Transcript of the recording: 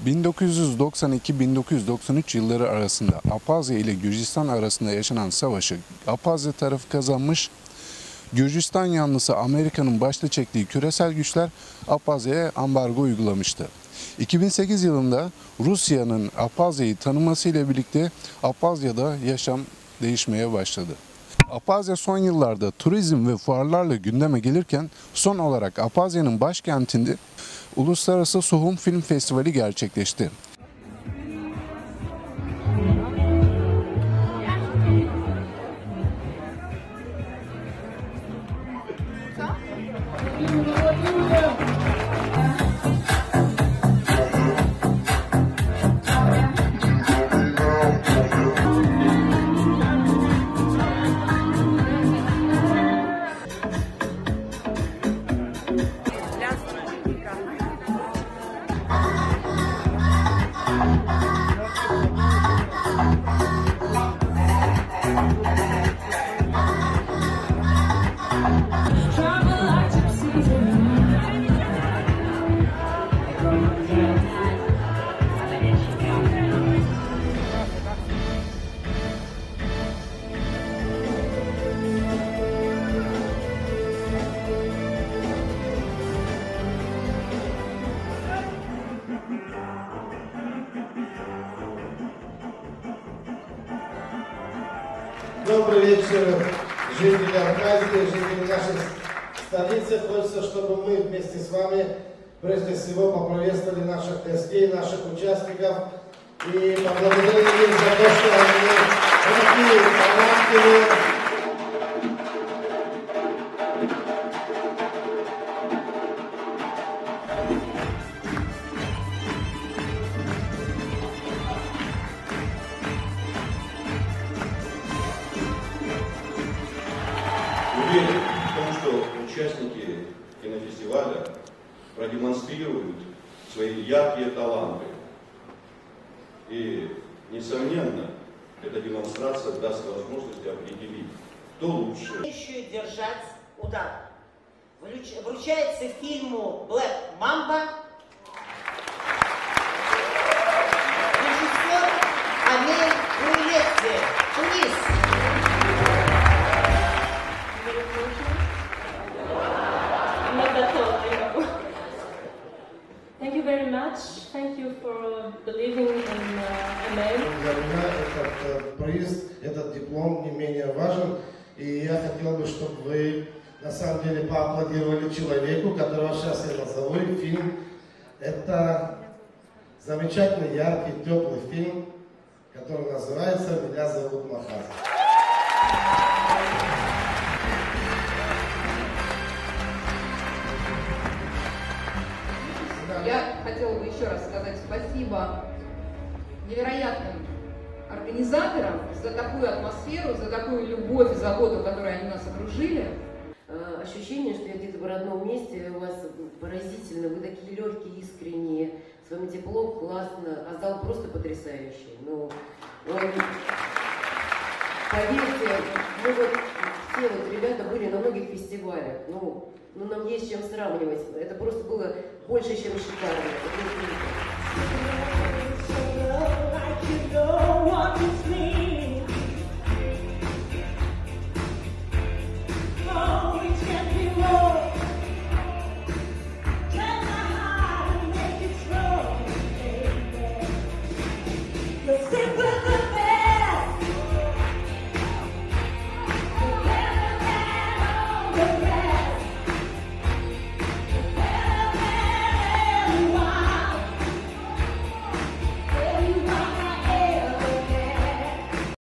1992-1993 yılları arasında Abhazya ile Gürcistan arasında yaşanan savaşı Abhazya tarafı kazanmış. Gürcistan yanlısı Amerika'nın başta çektiği küresel güçler Abhazya'ya ambargo uygulamıştı. 2008 yılında Rusya'nın Abhazya'yı tanımasıyla birlikte Abhazya'da yaşam değişmeye başladı. Abhazya son yıllarda turizm ve fuarlarla gündeme gelirken son olarak Abhazya'nın başkentinde Uluslararası Suhum Film Festivali gerçekleşti. Добрый вечер, жители Абхазии, жители нашей столицы. Хочется, чтобы мы вместе с вами прежде всего поприветствовали наших гостей, наших участников и поблагодарили их за то, что они такие талантливые. Уверен в том, что участники кинофестиваля продемонстрируют свои яркие таланты. И, несомненно, эта демонстрация даст возможность определить, кто лучше. Еще держать удар. Вручается фильму «Black Mamba» режиссер Амель Уилетти, Тунис. Thank you very much. Thank you for believing in Amel. Для меня этот приз, этот диплом не менее важен. И я хотел бы, чтобы вы на самом деле поаплодировали человеку, которого сейчас я назову. Фильм. Это замечательный, яркий, теплый фильм, который называется «Меня зовут Махаз». Я хотела бы еще раз сказать спасибо невероятным организаторам за такую атмосферу, за такую любовь и заботу, которой они нас окружили. Ощущение, что я где-то в родном месте, у вас поразительно, вы такие легкие, искренние, с вами тепло, классно, а зал просто потрясающий. Ну, поверьте, мы вот все вот ребята были на многих фестивалях, ну нам есть с чем сравнивать, это просто было больше, чем шикарно.